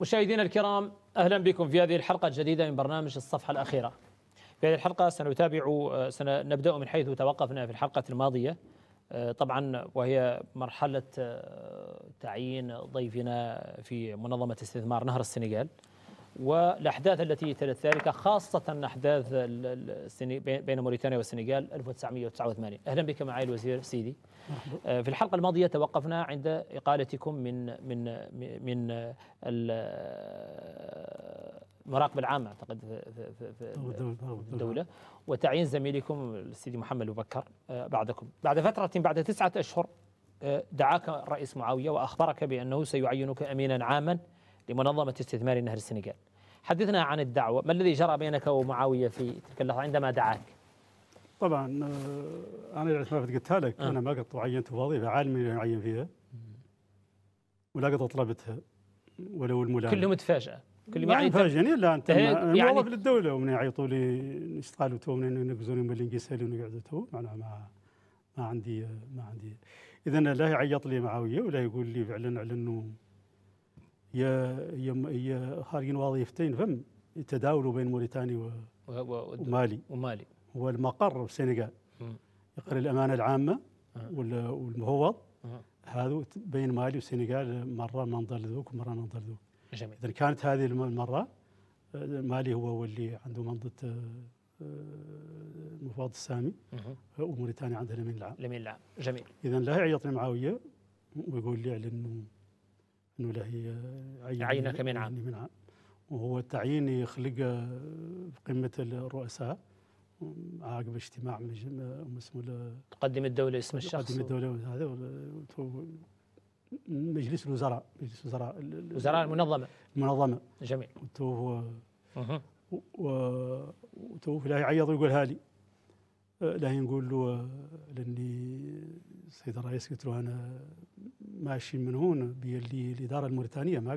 مشاهدينا الكرام، أهلا بكم في هذه الحلقة الجديدة من برنامج الصفحة الأخيرة. في هذه الحلقة سنبدأ من حيث توقفنا في الحلقة الماضية، طبعا وهي مرحلة تعيين ضيفنا في منظمة استثمار نهر السنغال والأحداث التي تلت ذلك، خاصة أحداث بين موريتانيا والسنغال 1989. أهلا بك معالي الوزير سيدي. في الحلقة الماضية توقفنا عند إقالتكم من المراقبة العامة أعتقد في الدولة، وتعيين زميلكم السيدي محمد أبو بكر بعدكم. بعد فترة، بعد 9 أشهر، دعاك الرئيس معاوية وأخبرك بأنه سيعينك أمينا عاما لمنظمة استثمار نهر السنغال. حدثنا عن الدعوة، ما الذي جرى بينك ومعاوية في تلك اللحظة عندما دعاك؟ طبعا أنا ما قلتها لك، أنا ما قد عينت وظيفة عالمي أعين فيها ولا قد طلبتها ولو الملام. كله متفاجأة، كل ما فاجئني. لا أنت يعني موظف للدولة ومن يعيطوا لي نشتغلوا تو من ينقزوني من اللي نقيسالي ونقعدوا تو، معناها ما عندي إذا لا يعيط لي معاوية ولا يقول لي فعلا على إنه هي خارجين وظيفتين فم يتداولوا بين موريتانيا ومالي والمقر في السنغال. يقر الأمانة العامة والمفوض هذا بين مالي والسنغال، مرة منظر ذوك ومرة منظر ذوك. جميل. إذا كانت هذه المرة مالي هو اللي عنده منظة المفوض السامي وموريتانيا عندها الأمين العام. جميل. إذا لا يعيطني معاوية ويقول لي على إنه لا هي يعينك من عام، وهو التعيين يخلق قمة الرؤساء عقب اجتماع اسمه تقدم الدولة اسم الشخص، تقدم الدولة هذا مجلس الوزراء، وزراء المنظمة. جميل. وتو لا يعيط ويقولها لي، لا نقول له لاني السيد الرئيس قلت له انا ماشي من هون باللي الاداره الموريتانيه ما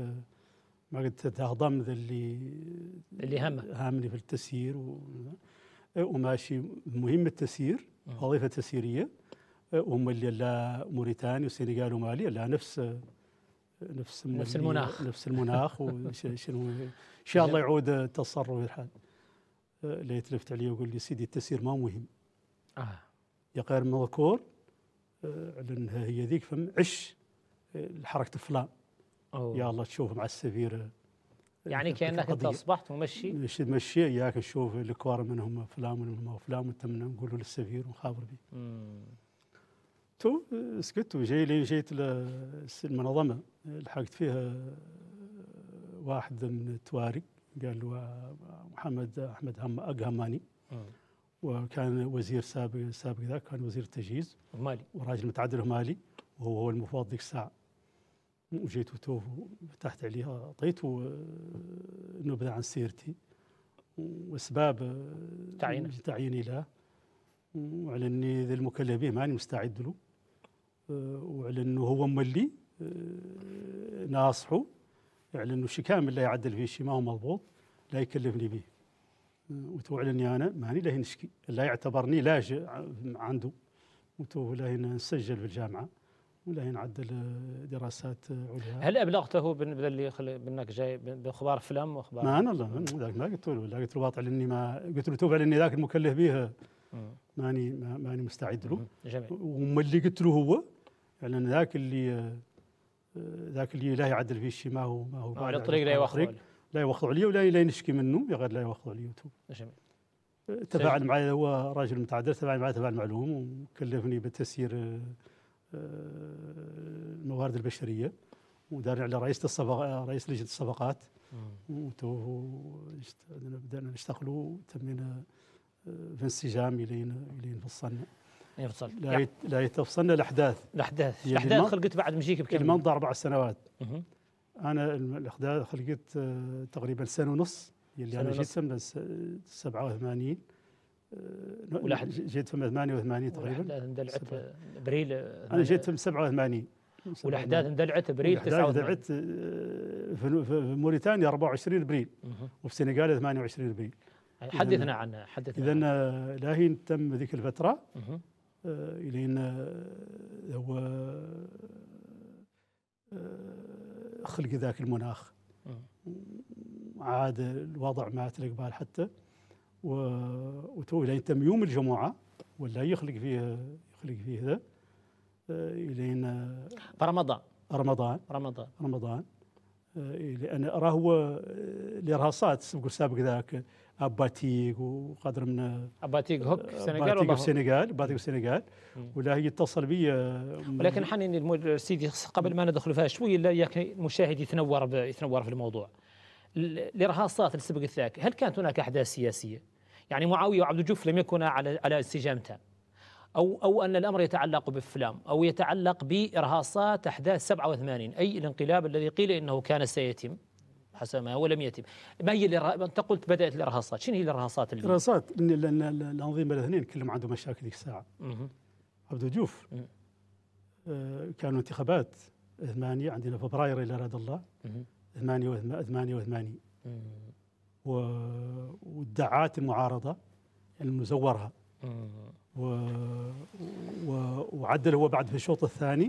قدرت تهضم اللي هامني في التسيير وماشي مهمه التسيير، وظيفه تسييريه، هم اللي لا موريتانيا والسنغال ومالي لا نفس المناخ وشنو ان شاء الله يعود التصرف الحال. لا يتلفت علي ويقول لي سيدي التسيير ما مهم، يا غير مذكور لأنها هي ذيك فم عش حركة فلان. يا الله تشوف مع السفير، يعني كأنك أنت أصبحت مشي إياك تشوف الكوار منهم فلان ومنهم فلان وتمنا نقولوا للسفير ونخابر به. تو سكت جيت المنظمة لحقت فيها واحد من التوارق قال له أحمد أقهماني، وكان وزير سابق ذاك، كان وزير التجهيز مالي وراجل متعدل مالي، وهو المفوض ذيك الساعة. وجيت فتحت عليه، أعطيته نبذة عن سيرتي وأسباب تعييني له، وعلى أني ذا المكلف به ماني مستعد له، وعلى أنه هو مولي ناصحه، يعني أنه شيء كامل لا يعدل فيه شيء ما هو مضبوط لا يكلفني به، وتوعلني أنا ماني له نشكي، لا يعتبرني لاجئ عنده، لا نسجل في الجامعة ولا نعدل دراسات عليا. هل أبلغته بأنك جاي بأخبار فلم وأخبار؟ ما أنا ذاك ما قلت له، لا قلت له باطل إني ما قلت له توفى لأني ذاك المكلف به ماني مستعد له. جميل. وما اللي قلت له هو يعني ذاك اللي لا يعدل فيه شيء ما هو على الطريق لا يوخض عليه ولا نشكي منه، يا غير لا يوخض عليه. جميل. تفاعل معي، هو راجل متعدل، تفاعل معلوم، وكلفني بتسيير الموارد البشريه، ودار على رئيس لجنه الصفقات، بدأنا نشتغلوا تمينا في انسجام الين فصلنا. لا يتفصلنا الأحداث خلقت بعد مجيك بكم؟ المنظر 4 سنوات. أنا الأحداث خلقت تقريبا سنة ونص، اللي أنا جيت في 87 جيت في 88 تقريبا. والأحداث اندلعت ابريل. أنا جيت في 87 والأحداث اندلعت ابريل 89. اندلعت في موريتانيا 24 ابريل وفي السنغال 28 ابريل. حدثنا عنها. إذا لا هي تم ذيك الفترة إلين هو خلق ذاك المناخ وعاد الوضع ما تلقبال حتى وتو الين تم يوم الجمعه ولا يخلق فيه ذا الين رمضان رمضان رمضان رمضان لان راهو الارهاصات سابق ذاك اباتيك وقدر من اباتيك هوك السنغال باتيك السنغال باتيك السنغال ولا هي اتصل بي ولكن حنين سيدي قبل ما ندخل فيها شوي لا المشاهد يتنور في الموضوع. الارهاصات اللي سبق ذاك هل كانت هناك احداث سياسيه؟ يعني معاويه وعبد الجوف لم يكونا على استجامتان، او ان الامر يتعلق بفلام او يتعلق بارهاصات احداث 87، اي الانقلاب الذي قيل انه كان سيتم حسب ما هو لم يتم. ما هي انت قلت بدات الارهاصات، شنو هي الارهاصات اللي الارهاصات؟ الانظمه الاثنين كلهم عندهم مشاكل ذيك الساعه. عبد الجوف كانوا انتخابات 8 عندنا فبراير الى اراد الله 88 وادعات المعارضه انه زورها وعدل هو بعد في الشوط الثاني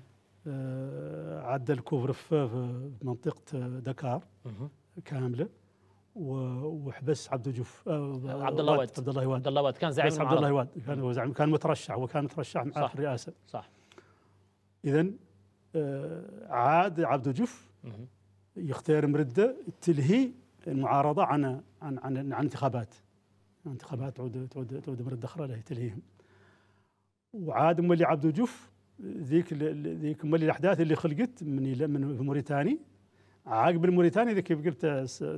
عدل كوفر في منطقه دكار كامله وحبس عبد الجوف عبد الله واد كان زعيم عبد الله واد كان هو زعيم، كان مترشح مع في الرئاسه. صح. اذا عاد عبد الجوف يختار مرده تلهي المعارضه عن انتخابات تعود مرده اخرى له تلهيهم. وعاد مولي عبد الجوف ذيك مولي الاحداث اللي خلقت من موريتاني عقب الموريتاني ذيك كيف قلت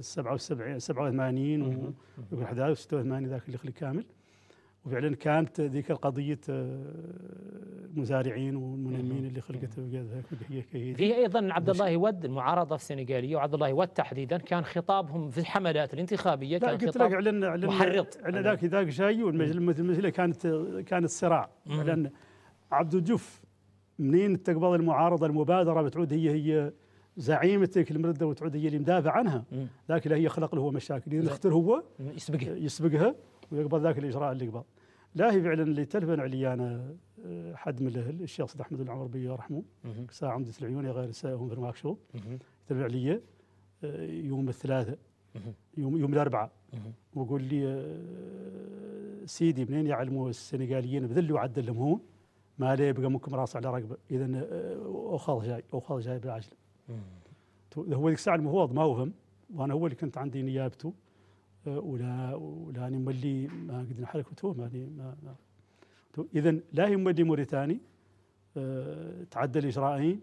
87 والاحداث 86 ذاك اللي خلق كامل. وفعلا كانت ذيك القضيه المزارعين والمنمين اللي خلقت في ايضا عبد الله ود المعارضه السنغاليه وعبد الله ود تحديدا كان خطابهم في الحملات الانتخابيه كان خطاب محرض. ذاك جاي والمساله كانت صراع. لان عبد الجوف منين تقبض المعارضه المبادره بتعود هي زعيمة تلك المردة وتعود هي اللي مدافع عنها. ذاك اللي هي خلق له هو مشاكل يختار هو يسبقها ويقبل ذاك الاجراء اللي قبل. لا هي فعلا اللي تلفن علي انا حد من الاهل الشيخ سيد احمد العمربي الله يرحمه ساعه عمده العيون غير ساهم في الماكشوط تلفن علي يوم الثلاثاء يوم الاربعاء ويقول لي سيدي منين يعلموا السنغاليين بذل وعدل هون ما ليه يبقى ممكن راس على رقبه. اذا اوخاذ جاي بالعجله. هو ذيك الساعه المفوض ما وهم وانا هو اللي كنت عندي نيابته ولا مولي ما قدرنا حركته ما اذا لا هي مولي موريتاني تعدى الاجراءين.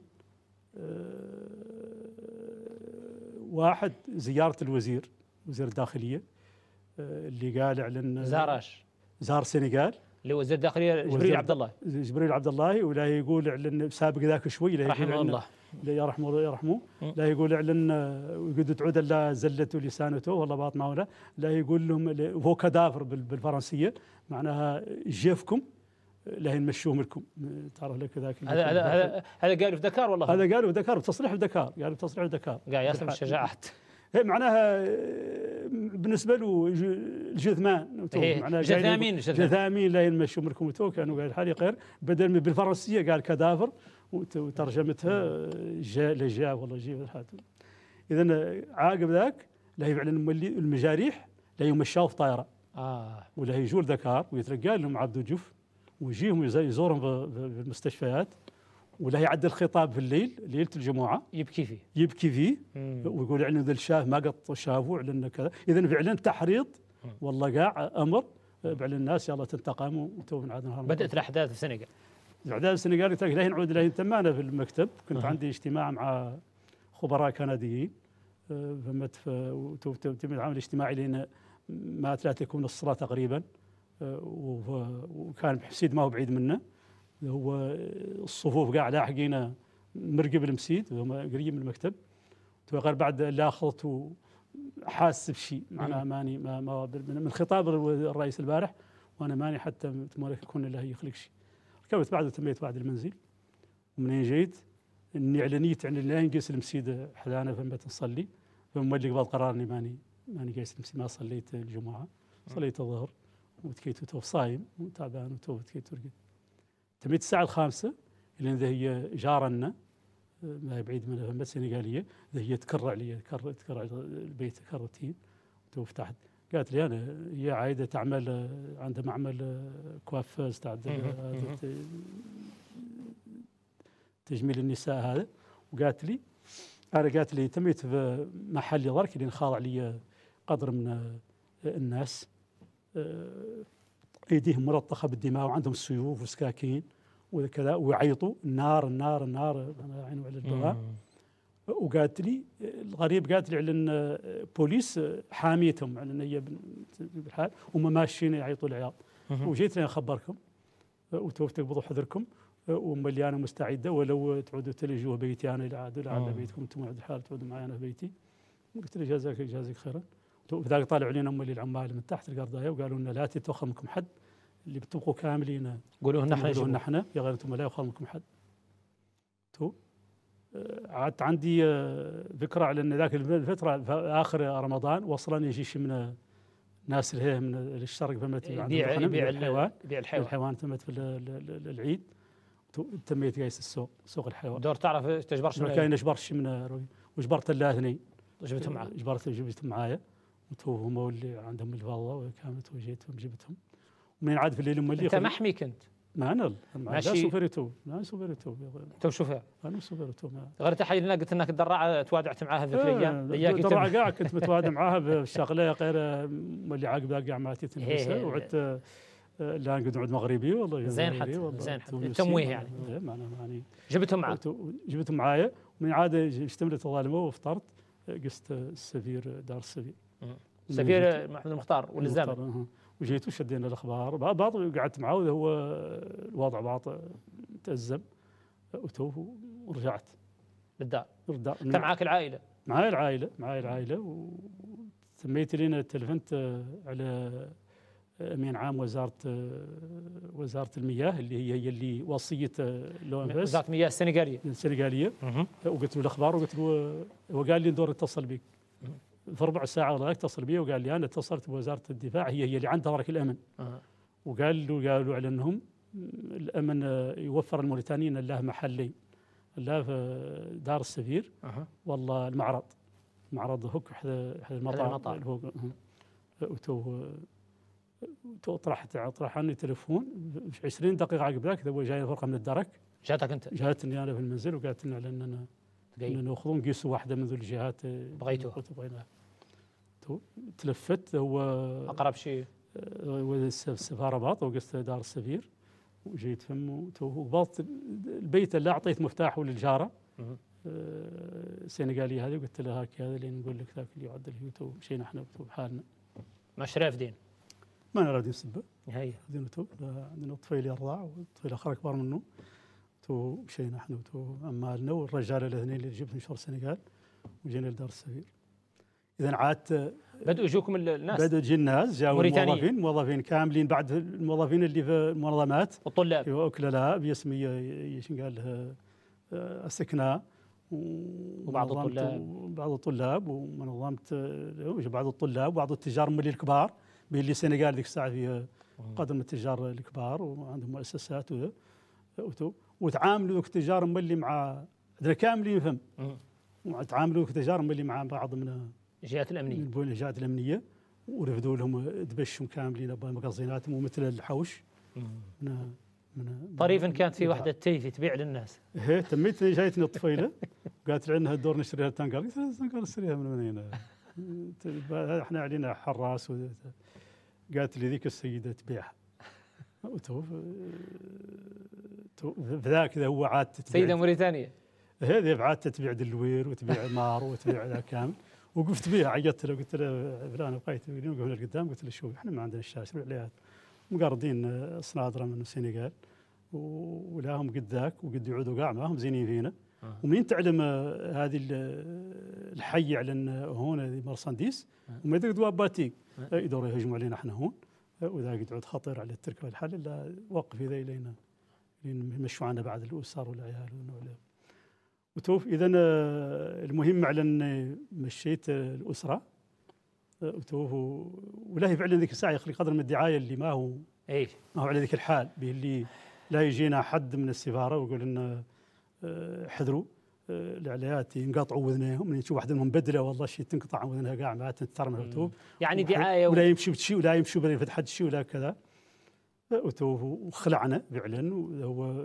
واحد زياره الوزير وزير الداخليه اللي قال اعلن زار السنغال اللي هو وزير الداخليه جبريل عبد الله ولا يقول اعلن سابق ذاك شوي رحمه الله يرحمه لا يقول اعلن وقد تعود لا زلته لسانته والله باط ما ولا لا يقول لهم هو كدافر بالفرنسيه معناها جيفكم لا نمشوهم لكم. تعرف لك ذاك هذا قالوا في دكار والله هذا قالوا في دكار بتصريح في دكار قالوا بتصريح في دكار قال ياسم الشجاعات معناها بالنسبه له الجثمان جثامين لا ينمشوا لكم تو كانوا قال حالي غير بدل بالفرنسيه قال كدافر وترجمتها جاء والله جي اذا عاقب ذاك لا يفعلن المجاريح لا يمشوا في طائره ولا يجوا لدكار ويترقى لهم عبد الجوف ويجيهم يزورهم في المستشفيات ولا يعدل خطاب في الليل ليله الجمعه يبكي فيه ويقول يعني ذا الشاه ما قط شافوا لان كذا. اذا فعلا تحريض والله قاع امر على الناس يلا تنتقموا وتو من عاد بدات الاحداث في السنغال. الاحداث في السنغال قلت لك لا نعود لا تمانا في المكتب كنت عندي اجتماع مع خبراء كنديين فمت تم العمل الاجتماعي لان ما 3 يكون الصلاه تقريبا وكان حسيد ما هو بعيد منه هو الصفوف قاع لاحقين مرقب المسيد وهم قريب من المكتب توقع بعد لا اخذته حاسس بشيء معناها ماني ما من خطاب الرئيس البارح وانا ماني حتى تمارك يكون له يخلق شيء. ركبت بعد وتميت بعد المنزل ومنين جيت اني اعلنيت عن لا ينقيس المسيد حدانا فما نصلي فمولي قبل قرار اني ماني قيس المسيد ما صليت الجمعه صليت الظهر وتكيت وتوف صايم وتعبان وتوف تكيت ورقد. تميت الساعه 5 لان هي جارنا ما بعيد منها فما سنغاليه، هي تكرع لي تكرع البيت كرتين وفتحت. قالت لي انا هي عايده تعمل عندها معمل كوافيز تاع تجميل النساء هذا. وقالت لي انا قالت لي تميت في محلي ضرك اللي نخاضع لي قدر من الناس ايديهم ملطخه بالدماء وعندهم سيوف وسكاكين وكذا ويعيطوا النار النار النار يعني على البواب. وقالت لي الغريب قالت لي على ان بوليس حاميتهم على ان هي بالحال وهم ماشيين يعيطوا العياط. وجيت لي اخبركم وتوف تقبضوا حذركم ومليانه مستعده ولو تعودوا تلجوا بيتي انا الى بيتكم انتم على الحال تعودوا معي انا في بيتي. قلت له جازاك خيرا. وذاك طالع علينا هم اللي العمال من تحت القرضايه وقالوا لنا لا تتوخى منكم حد اللي بتبقوا كاملين قولوا نحن يا غير انتم لا يؤخذ منكم حد. عادت عندي ذكرى على ان ذاك الفتره في اخر رمضان وصلني يجي شيء من ناس اللي من الشرق فمت يبيع الحيوان تمت في العيد. تميت قايس سوق الحيوان دور تعرف تجبر شنو كاين اجبر شيء من وجبرت الاثنين جبتهم معك جبتهم معايا هم اللي عندهم الفضه وكانت وجيتهم جبتهم. ومن عاد في الليل اللي انت محمي كنت ما انا ماشي سوبرتو لا سوبرتو تو شوفها انا سوبرتو غير تحيي لنا قلت انك الدراعه توادعت معاها ذيك الايام الدراعه كاع كنت متوادع معاها بالشغله غير اللي عاقبها كاع ما تتنفسها وعدت لا نقعد مغربي والله زين حتى زين حتى التمويه يعني يعني جبتهم معك جبتهم معايا. ومن عاد اشتملت الظالمه وفطرت قست السفير دار السفير سفير محمد المختار والزامل وجيت وشدينا الاخبار بعض قعدت معاه هو الوضع بعض تأزم ورجعت للدار. انت معك العائله؟ معي العائله وسميت لنا تلفنت على امين عام وزاره المياه اللي هي اللي وصيه وزاره المياه السنغاليه وقلت له الاخبار وقلت له هو قال لي ندور اتصل بك في ربع ساعه ولا اتصل بي وقال لي انا اتصلت بوزاره الدفاع هي اللي عندها ورك الامن. قالوا على انهم الامن يوفر الموريتانيين له محلين لا في دار السفير والله المعرض هوك حدا المطار طرح عني تليفون 20 دقيقه عقب ذاك هو جاي فرقه من الدرك جاتك انت؟ جاتني انا في المنزل وقالت لنا على اننا ناخذون نقيسوا واحده من ذو الجهات بغيناها. تلفت هو اقرب شيء السفاره باط وقست دار السفير وجيت فم وقبضت البيت اللي اعطيت مفتاحه للجاره السنغاليه هذه وقلت لها هاك هذا اللي نقول لك ذاك اللي يعدل فيه مشينا احنا بحالنا ما شريف دين ما انا راضي نسبه هي عندنا طفيل يرضع وطفيل اخر اكبر منه مشينا احنا امالنا والرجال الاثنين اللي جبتهم شهر السنغال وجينا لدار السفير. اذا عادت بدأوا يجوكم الناس بدأوا يجي الناس جاوا موظفين كاملين بعد الموظفين اللي في المنظمات والطلاب وكلاء باسميه ايش قال السكناء وبعض الطلاب ومنظمه بعض الطلاب وبعض التجار اللي الكبار اللي السنغال ذيك الساعه فيها قدر من التجار الكبار وعندهم مؤسسات وتعاملوا ذوك التجار اللي مع عندنا كاملين فهم وتعاملوا ذوك التجار اللي مع بعض من الجهات الامنيه ورفدوا لهم دبشهم كاملين بمقاصيناتهم ومثل الحوش من طريفا كانت في واحده تيفي تبيع للناس هي تميت جايتني الطفيله قالت لي عندها الدور نشتريها التنقال قلت لها التنقال نشتريها من وين احنا علينا حراس قالت لي ذيك السيده تبيعها ذاك ذا هو عاد سيده موريتانيه هذه عاد تبيع دلوير وتبيع مار وتبيع ذا كامل وقفت بها عيطت له قلت له فلان بقيت اليوم قبل القدام قلت له شوف احنا ما عندنا الشاشه عليها مقاردين صنادره من السنغال ولاهم قد ذاك وقد يعودوا كاع معهم زينين فينا ومنين تعلم هذه الحي على ان هون مرسانديس وما يقدروا باتيك يدوروا يهجموا علينا احنا هون وذاك يقعد خطير على الترك والحل الا وقف اذا الينا يمشوا عنا بعد الاسر والعيال وتوف اذا المهم على ان مشيت الاسره وتوف ولا فعلا ذيك الساعه يخلي قدر من الدعايه اللي ما هو ما هو على ذيك الحال به اللي لا يجينا حد من السفاره ويقول لنا احذروا الاعلانات ينقطعوا وذنيهم، من تشوف واحده منهم بدله والله شيء تنقطع وذنها كاع ما تترمى الكتب، يعني دعايه ولا يمشي بشيء ولا يمشي بلا فتح شيء ولا كذا. وخلعنا فعلا، وهو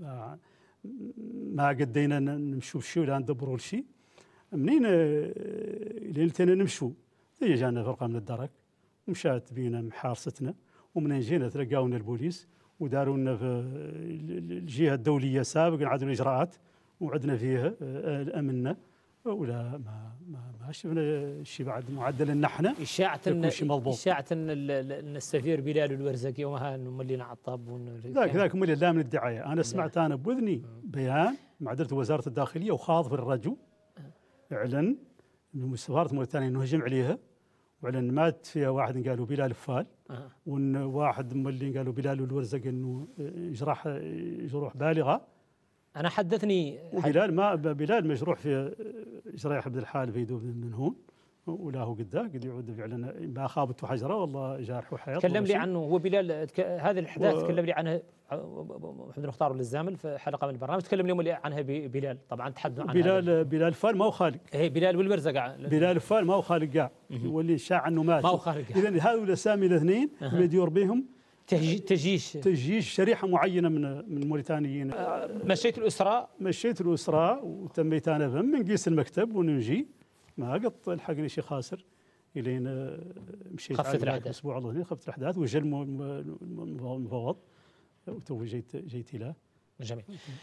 ما قدينا نمشوا بشيء ولا ندبروا لشيء. منين ليلتين نمشوا جانا فرقه من الدرك ومشات بينا محارستنا، ومنين جينا تلقاونا البوليس وداروا لنا في الجهه الدوليه سابقا عادوا الاجراءات وعدنا فيها امنا، ولا ما شفنا شيء بعد معدل ان احنا اشاعه ان السفير بلال الورزقي يومها انه ملينا عطاب ذاك ملي لا من الدعايه. انا سمعت انا باذني بيان معدله وزاره الداخليه وخاض في الرجل اعلن انه سفاره موريتانيا انه هجم عليها، واعلن مات فيها واحد قالوا بلال فال، وان واحد من اللي قالوا بلال الورزق انه جروح بالغه. انا حدثني بلال مجروح في جريح عبد الحال في يدوب من هون، ولا هو قد يعود فعلا ما خابته حجره والله جارح وحياة. تكلم لي عنه هو بلال هذه الاحداث تكلم لي عنها محمد المختار والزامل في حلقه من البرنامج، تكلم لي عنها بلال. طبعا تحدث عن بلال فال ما هو خالق، هي بلال والورزق. بلال فال ما هو خالق كاع، واللي شاع انه مات ما هو خالق. اذا هذول الاسامي الاثنين يدور بهم تجيش شريحه معينه من الموريتانيين. مشيت الاسره وتميت انا فم من قيس المكتب ونجي ما قط الحقني شي خاسر الين مشيت خفت الاحداث اسبوع الله اثنين، خفت الاحداث وجا المفوض وتو جيت له. جميل.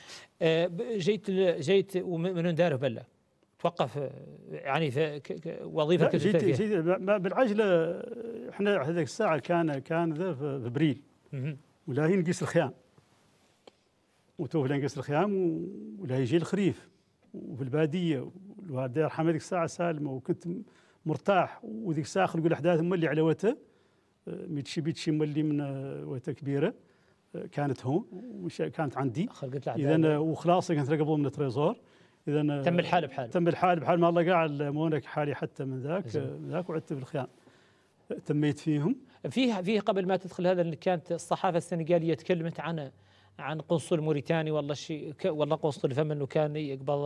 جيت ومن داره بلا توقف يعني في وظيفه كنت جيت بالعجله. احنا هذيك الساعه كان ذا في ابريل ولا هي نقيس الخيام، وتوه نقيس الخيام ولا يجي الخريف وفي الباديه، والوالده يرحمها ذيك الساعه سالمه وكنت مرتاح. وذيك الساعه خلقوا الاحداث ملي على وته بيتشي ملي من وته كبيره كانت هون كانت عندي اذا وخلاص كنت قبل من التريزور. اذا تم الحال بحال ما الله قاعد مونك حالي حتى من ذاك وعدت في الخيام تميت فيهم. فيه قبل ما تدخل هذا اللي كانت الصحافه السنغاليه تكلمت عن قنصل موريتاني والله شيء والله قنصل فم انه كان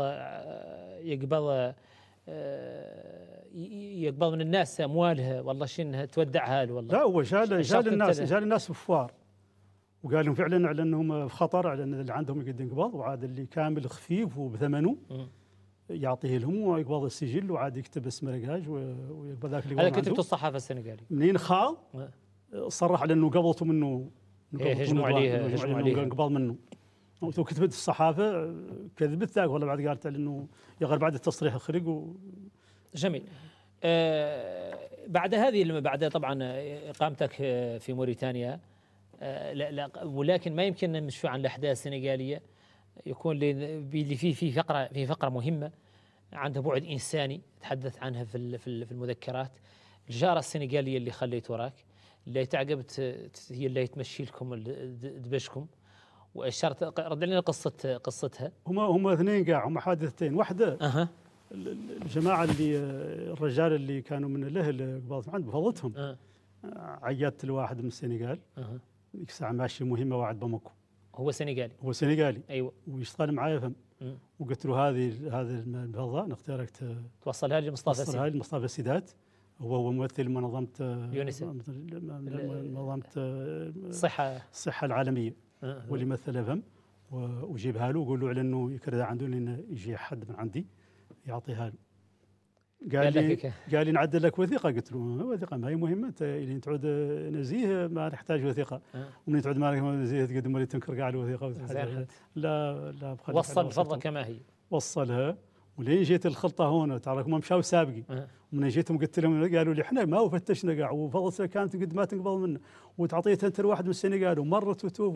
يقبض من الناس اموالها والله شيء انها تودعها له والله. لا هو جال الناس بفوار وقال لهم فعلا على انهم في خطر، على ان اللي عندهم يقدر يقبض، وعاد اللي كامل خفيف وبثمنه يعطيه لهم ويقبض السجل وعاد يكتب اسم رقاج ويقبض ذاك اللي هذا كتبته الصحافه السنغاليه. منين خاض صرح على انه قبضته منه هجموا عليه قبض منه. وكتبت الصحافه كذبت ذاك والله بعد قالت انه يغير بعد التصريح الخرق جميل. بعد طبعا اقامتك في موريتانيا لا ولكن ما يمكن نمشي عن الاحداث السنغاليه يكون اللي في فقره مهمه عندها بعد انساني تحدث عنها في المذكرات. الجاره السنغاليه اللي خليت وراك اللي تعقبت هي اللي تمشي لكم دبشكم واشرت رد لنا قصتها. هم اثنين قاع، هم حادثتين. واحده الجماعه الرجال اللي كانوا من الاهل قبضت عند بفضلتهم عيطت لواحد من السنغال ذيك الساعه ماشي مهمه واحد باماكو. هو سنغالي ايوه ويشتغل معايا فهم. وقلت له هذه المفضه نختارك توصلها لمصطفى السيدات. هو ممثل منظمه الصحه العالميه واللي مثل فهم. وجيبها له وقول له على انه يكرر عنده لانه يجي حد من عندي يعطيها له. قال لي نعدل لك وثيقه. قلت له وثيقه ما هي مهمه، انت اللي تعود نزيه ما نحتاج وثيقه، ومن تعود ما نزيه تقدم لي تنكر كاع الوثيقه. لا وصل الفضه كما هي وصلها. ولين جيت الخلطه هون تراكم مشاو سابقي. ومن جيتهم قلت لهم قالوا لي احنا ما فتشنا كاع وفضلتها كانت قد ما تنقبض منه وتعطيتها انت لواحد من السنغال ومرت وتوب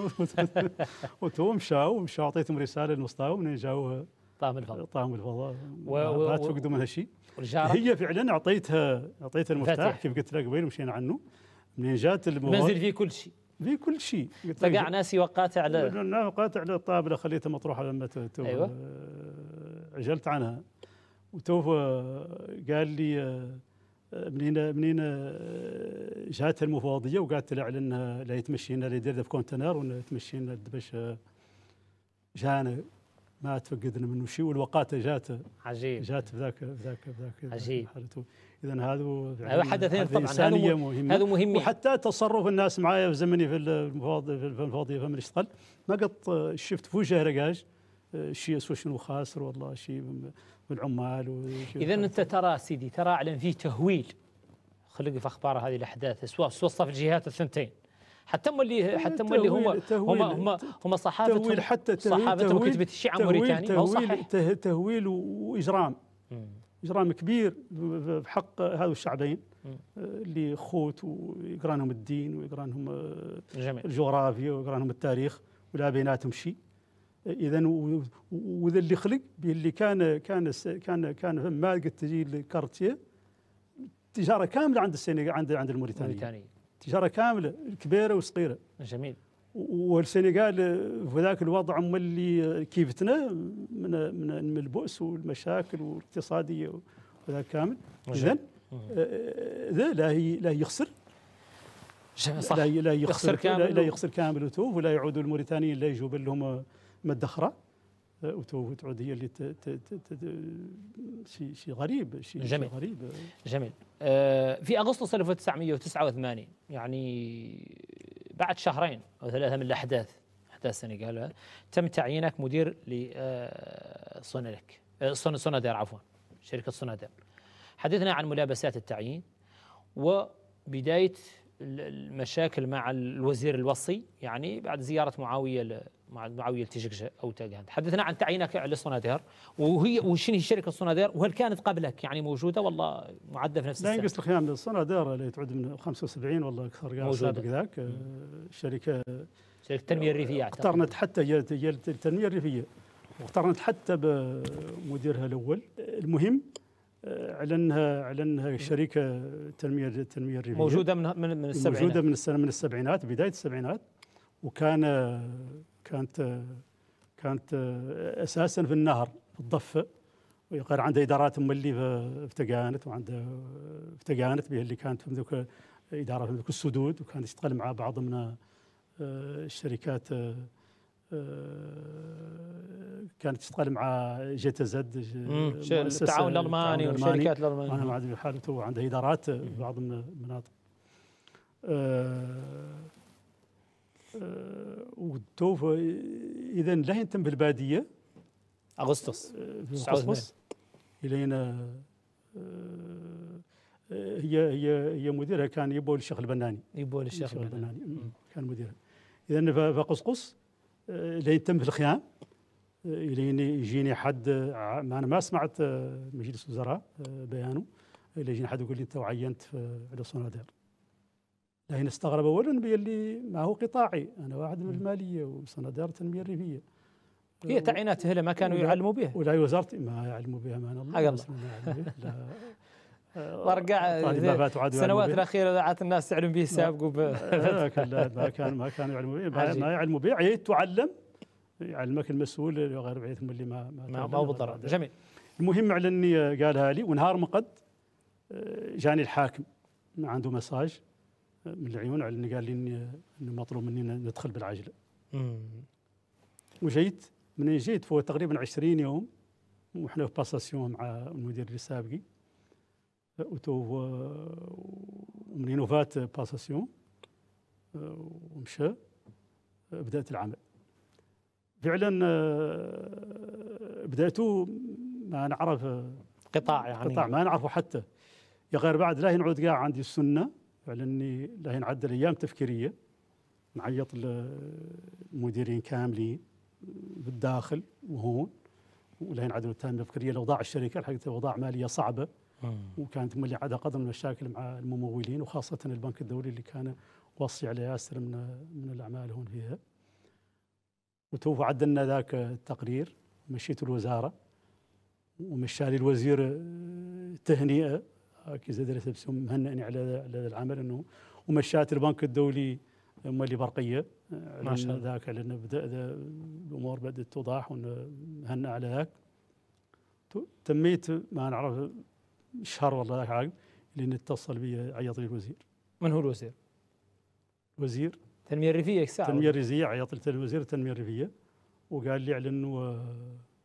مشاو اعطيتهم رساله للمصطفى ومن جاوا طعم الفضاء ما تفقدوا منها شيء. هي فعلا اعطيتها المفتاح كيف قلت لك قبل ومشينا عنه. منين جات المنزل فيه كل شيء فقع ناسي وقعت على الطابله خليتها مطروحه لما أيوة. عجلت عنها وتوفى. قال لي منين جات المفوضيه وقالت له على انها لا يتمشينا لا يدير في كونتينر ولا يتمشينا دبش. جانا ما تفقدنا منه شيء، والوقاته جات عجيب. بذاك عجيب. حالته. اذا هذا حدثين طبعا، انسانيه مهمه. هذا مهم. وحتى تصرف الناس معايا في زمني في الفوضى من اشتغل ما قد شفت في وجه رقاج شيء اسوء شنو خاسر والله شيء من العمال. اذا انت ترى سيدي ترى اعلن فيه تهويل خلق في اخبار هذه الاحداث توصف الجهات الثنتين، حتى هم اللي هم صحافتهم كتبت الشيعة موريتاني، ما هو صحيح. تهويل واجرام، اجرام كبير بحق هذو الشعبين اللي خوت، ويقرانهم الدين ويقرانهم الجغرافيا ويقرانهم التاريخ ولا بيناتهم شيء. اذا وذا اللي خلق اللي كان ما قد تجي الكارتيه تجاره كامله عند السنغال، عند الموريتانيين، تجاره كامله كبيره وصغيره. جميل. والسنغال في ذاك الوضع هم اللي كيفتنا من البؤس والمشاكل والاقتصاديه وذاك كامل. اذا لا يخسر، صح. لا يخسر كامل وتوف، ولا يعودوا الموريتانيين لا يجوا لهم ماده اخرى وتوف تعود هي اللي شيء غريب، جميل. غريب. جميل. في اغسطس 1989 يعني بعد شهرين او ثلاثه من احداث السنغال تم تعيينك مدير لسونادير، عفوا شركه سونادير. حدثنا عن ملابسات التعيين وبدايه المشاكل مع الوزير الوصي، يعني بعد زياره معاويه التجكجة أو تاجهند. حدثنا عن تعيينك للسونادير، وشنو هي شركة السونادير، وهل كانت قبلك يعني موجودة ولا معدة في نفس السنة؟ لا ينقص الخيام السونادير اللي تعد من 75 والله أكثر سابق ذاك. شركة التنمية الريفية اقترنت حتى هي التنمية الريفية، واقترنت حتى بمديرها الأول. المهم اعلنها شركة التنمية الريفية موجودة من السبعينات، موجودة من السبعينات، بداية السبعينات. كانت اساسا في النهر في الضفه، ويقال عندها ادارات اللي في تقانت، وعندها في تقانت بها اللي كانت في ذوك اداره في ذوك السدود، وكانت تشتغل مع بعض من الشركات، كانت تشتغل مع جي تي زد، التعاون الالماني والشركات الالمانيه. انا مع هذه حالته، وعندها ادارات في بعض من المناطق. وتوف اذا لا يتم بالباديه اغسطس الينا. هي مديرها كان يبول الشيخ البناني، كان مديرها. اذا في قصقص لا يتم في الخيام، الين يجيني حد، انا ما سمعت مجلس الوزراء بيانه، الى يجيني حد يقول لي انت عينت على سونادير. لكن استغرب اولا باللي ما هو قطاعي، انا واحد من الماليه وسندار التنميه الريفيه. هي تعيينات هلا ما كانوا يعلموا بها، ولا وزارتي ما يعلموا بها، امان الله. ورجع السنوات الاخيره عاد الناس تعلم به سابقوا ما كانوا يعلموا بها، ما يعلموا بها. عيت تعلم، يعلمك المسؤول غير بعيد من اللي ما هو بالضرر. جميل. المهم اعلني قالها لي، ونهار مقد جاني الحاكم عنده مساج من العيون، على قال لي انه مطلوب مني ندخل بالعجله. وجيت، من جيت فوق تقريبا 20 يوم واحنا في باساسيون مع المدير السابقي، ومنين فات باساسيون ومشى، بدات العمل فعلا. بداته ما نعرف قطاع، يعني قطاع ما نعرفه حتى، يا غير بعد لا ينعود قاع عندي السنه فعلا اني لا ينعدل ايام تفكيريه، نعيط المديرين كاملين بالداخل وهون، ولا ينعدل التنميه التفكيريه. الاوضاع الشركه الحقيقه اوضاع ماليه صعبه، وكانت ملي عندها قدر من المشاكل مع الممولين، وخاصه البنك الدولي اللي كان وصي على ياسر من الاعمال هون فيها. وتوفى عدلنا ذاك التقرير، مشيت الوزاره ومشالي الوزير تهنئه كذا، درس بسم مهنئني على العمل انه، ومشات البنك الدولي هم اللي برقيه ما شاء الله. ذاك لان بدا الامور بدات توضح، ونهنئ على ذاك. تميت ما نعرف شهر والله ذاك عقب، لان اتصل بي عيط لي الوزير. من هو الوزير؟ وزير التنميه الريفيه. التنميه الريفيه، عيط لي الوزير التنميه الريفيه، وقال لي على انه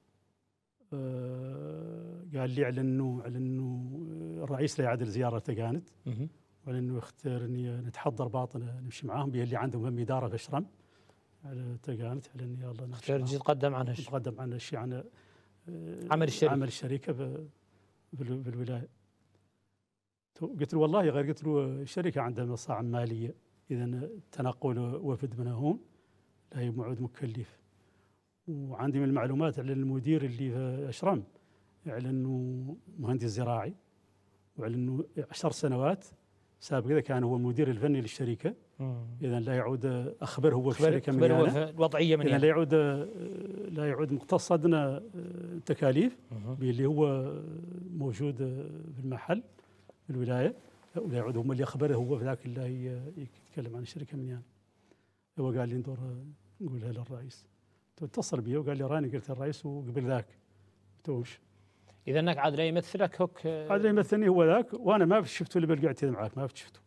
قال لي على انه الرئيس لا يعدل زياره تقانت، وعلى انه يختار اني نتحضر باطن نمشي معاهم اللي عندهم هم اداره في شرم على تقانت، على اني يلا اختيار جديد قدم عنها تقدم عن الشيء عن عمل الشركه في الولايه. قلت له والله غير، قلت له الشركه عندها مصاعب ماليه، اذا تنقل وفد من هون لا هي موعد مكلف. وعندي من المعلومات على المدير اللي في أشرم على أنه مهندس زراعي، وعلى أنه 10 سنوات سابقا كان هو المدير الفني للشركة. إذا لا يعود أخبر هو في الشركة من الوضعية من إذا لا يعود مقتصدنا تكاليف باللي هو موجود في المحل في الولاية، ولا يعود هم اللي أخبره هو في ذاك اللي يتكلم عن الشركة من يعني. هو قال لي ندور نقولها للرئيس. اتصل بي وقال لي راني قلت الرئيس وقبل ذاك توش. اذا انك عاد لا يمثلك هوك، عاد لا يمثلني هو ذاك، وانا ما شفته اللي قعدت معاك، ما شفته.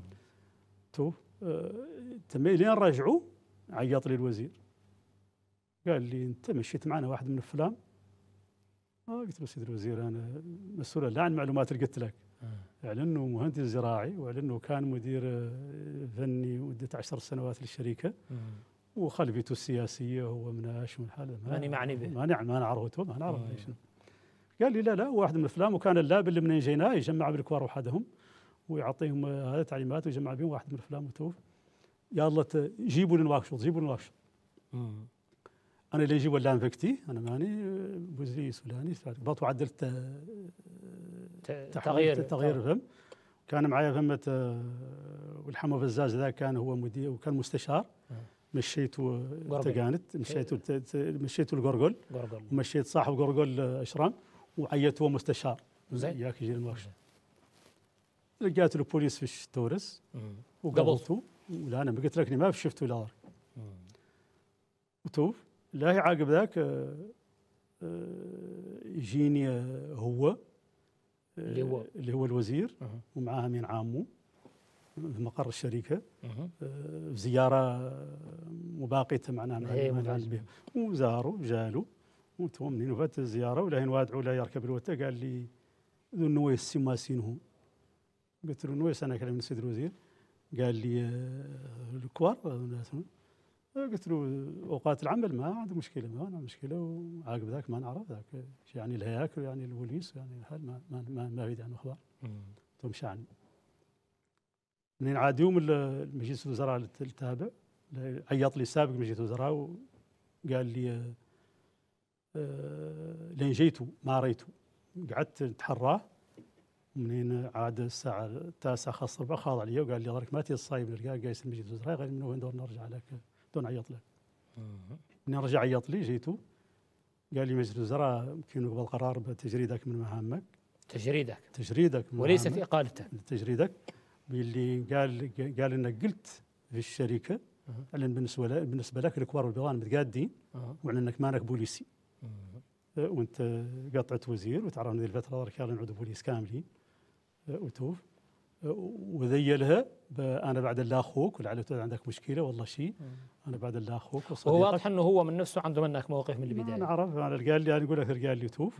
تمي لين رجعوا عيط لي الوزير قال لي انت مشيت معنا واحد من فلان. قلت له سيد الوزير انا مسؤول لا عن المعلومات اللي قلت لك، على انه مهندس زراعي، وعلى انه كان مدير فني مده 10 سنوات للشركه، وخلفيته السياسيه هو من ايش من حاله ماني معني به، ما نعرفه ما نعرف ايش. قال لي لا واحد من الافلام، وكان اللاب اللي من جيناه يجمع بالكوار وحدهم ويعطيهم هذه تعليمات ويجمع بهم واحد من الافلام وتوف. يلا جيبوا لنا واكشوط انا اللي اجيب ولا انفكتي، انا ماني بوزريس ولا اني بط وعدلت تغيير فهم. كان معايا فمه والحمو فزاز ذا كان هو مدير وكان مستشار. مشيته تقانت، مشيته القرقل، ومشيت صاحب قرقل اشرام، وعيته مستشار زين ياك يجي المرشد. لقيت له بوليس في التورس وقبضته. ولا انا ما قلت لك ما شفته لا وتوف. لا عاقب ذاك يجيني هو اللي هو الوزير ومعاه من عامه في مقر الشركه في زياره مباقته معناها وزاروا جالوا وتوم منين وفات الزياره ولا وادعوا لا يركب الوتا. قال لي ذو النويس سماسينه. قلت له نويس انا كلمت السيد الوزير. قال لي الكوار. قلت له اوقات العمل ما عنده مشكله، ما عنده مشكله، وعاقب ذاك ما نعرف ذاك يعني الهياكل يعني البوليس يعني الحال ما في عنه اخبار. قلت شعني منين عاد يوم مجلس الوزراء التابع عيط لي سابق مجلس الوزراء وقال لي لين جيتوا ما ريتوا. قعدت نتحراه منين عاد الساعه 9 خاص 4 خاض علي وقال لي ظهرك ما تي الصايب نلقاه جالس مجلس الوزراء غير من وين دور نرجع لك دون عيط لك. منين رجع عيط لي جيتوا قال لي مجلس الوزراء يمكن قبل قرار بتجريدك من مهامك. تجريدك وليس في اقالتك. تجريدك باللي قال انك قلت في الشركه على بالنسبه لك الكوار والبيضان متقادين وعلى انك مانك بوليسي وانت قطعه وزير وتعرف ان هذه الفتره كانوا نعود بوليس كاملين وتوف وذيلها انا بعد الله اخوك ولعل عندك مشكله والله شيء انا بعد الله اخوك وصديقك. وهو واضح انه هو من نفسه عنده منك موقف من البدايه. انا اعرف انا قال لي انا اقول لك قال لي توف.